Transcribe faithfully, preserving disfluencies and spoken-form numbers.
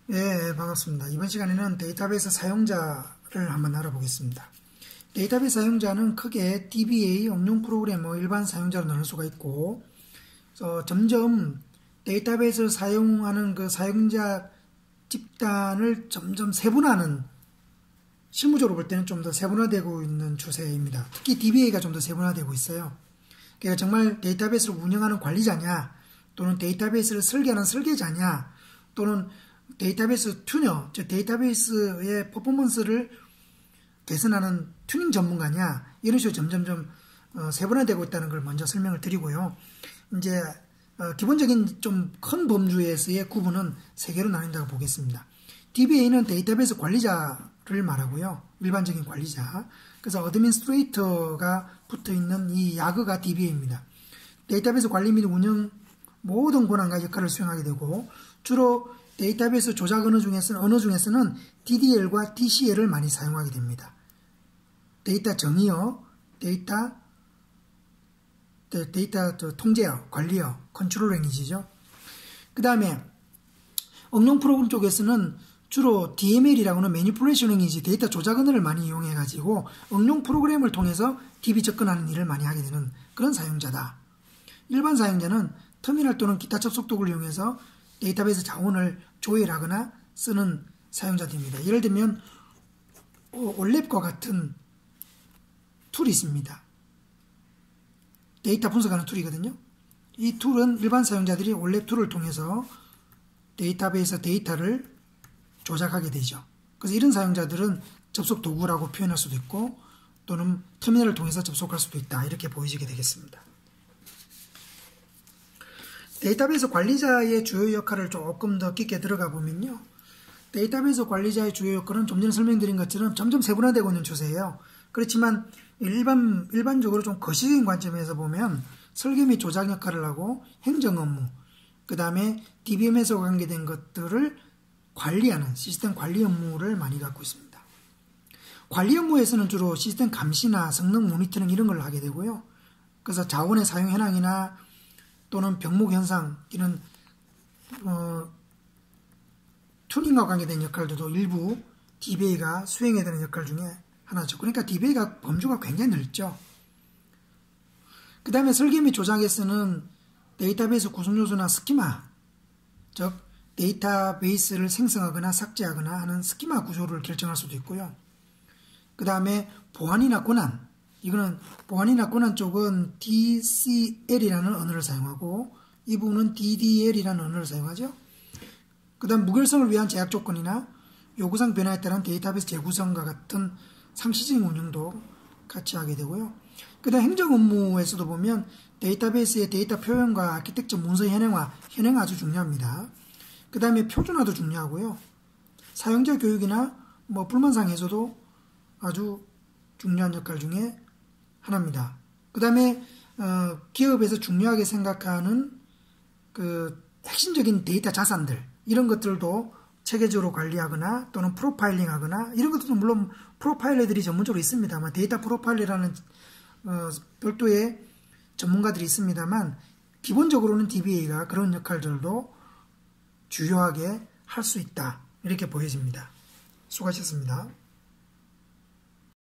예, 반갑습니다. 이번 시간에는 데이터베이스 사용자를 한번 알아보겠습니다. 데이터베이스 사용자는 크게 디비에이, 응용 프로그래머, 일반 사용자로 나눌 수가 있고, 어, 점점 데이터베이스를 사용하는 그 사용자 집단을 점점 세분화하는, 실무적으로 볼 때는 좀 더 세분화되고 있는 추세입니다. 특히 디비에이가 좀 더 세분화되고 있어요. 그러니까 정말 데이터베이스를 운영하는 관리자냐, 또는 데이터베이스를 설계하는 설계자냐, 또는 데이터베이스 튜너, 즉 데이터베이스의 퍼포먼스를 개선하는 튜닝 전문가냐, 이런 식으로 점점점 어, 세분화되고 있다는 걸 먼저 설명을 드리고요. 이제 어, 기본적인 좀 큰 범주에서의 구분은 세 개로 나뉜다고 보겠습니다. 디비에이는 데이터베이스 관리자를 말하고요. 일반적인 관리자. 그래서 어드민스트레이터가 붙어있는 이 야그가 디비에이입니다. 데이터베이스 관리 및 운영 모든 권한과 역할을 수행하게 되고, 주로 데이터베이스 조작 언어 중에서는, 언어 중에서는 디디엘과 디씨엘을 많이 사용하게 됩니다. 데이터 정의어, 데이터, 데이터 통제어, 관리어, 컨트롤 랭귀지죠. 그 다음에 응용 프로그램 쪽에서는 주로 디엠엘이라고 하는 매니플레이션 랭귀지, 데이터 조작 언어를 많이 이용해가지고 응용 프로그램을 통해서 디비 접근하는 일을 많이 하게 되는 그런 사용자다. 일반 사용자는 터미널 또는 기타 접속도구를 이용해서 데이터베이스 자원을 조회하거나 쓰는 사용자들입니다. 예를 들면 올랩과 같은 툴이 있습니다. 데이터 분석하는 툴이거든요. 이 툴은 일반 사용자들이 올랩 툴을 통해서 데이터베이스 데이터를 조작하게 되죠. 그래서 이런 사용자들은 접속 도구라고 표현할 수도 있고, 또는 터미널을 통해서 접속할 수도 있다, 이렇게 보여지게 되겠습니다. 데이터베이스 관리자의 주요 역할을 조금 더 깊게 들어가 보면요, 데이터베이스 관리자의 주요 역할은 좀 전에 설명드린 것처럼 점점 세분화되고 있는 추세예요. 그렇지만 일반, 일반적으로 좀 거시적인 관점에서 보면 설계 및 조작 역할을 하고 행정 업무, 그 다음에 디비엠에서 관계된 것들을 관리하는 시스템 관리 업무를 많이 갖고 있습니다. 관리 업무에서는 주로 시스템 감시나 성능 모니터링 이런 걸 하게 되고요. 그래서 자원의 사용 현황이나 또는 병목 현상, 이런 어, 튜닝과 관계된 역할들도 일부 디비에이가 수행해야 되는 역할 중에 하나죠. 그러니까 디비에이가 범주가 굉장히 넓죠. 그 다음에 설계 및 조작에서는 데이터베이스 구성 요소나 스키마, 즉 데이터베이스를 생성하거나 삭제하거나 하는 스키마 구조를 결정할 수도 있고요. 그 다음에 보안이나 권한, 이거는 보안이나 권한 쪽은 디씨엘이라는 언어를 사용하고, 이 부분은 디디엘이라는 언어를 사용하죠. 그 다음 무결성을 위한 제약 조건이나 요구사항 변화에 따른 데이터베이스 재구성과 같은 상시적인 운영도 같이 하게 되고요. 그 다음 행정 업무에서도 보면 데이터베이스의 데이터 표현과 아키텍처 문서 현행화, 현행 아주 중요합니다. 그 다음에 표준화도 중요하고요. 사용자 교육이나 뭐 불만사항 해소도 아주 중요한 역할 중에 하나입니다. 그 다음에 어, 기업에서 중요하게 생각하는 그 핵심적인 데이터 자산들, 이런 것들도 체계적으로 관리하거나 또는 프로파일링 하거나, 이런 것들도 물론 프로파일러들이 전문적으로 있습니다만, 데이터 프로파일러라는 어, 별도의 전문가들이 있습니다만, 기본적으로는 디비에이가 그런 역할들도 주요하게 할 수 있다, 이렇게 보여집니다. 수고하셨습니다.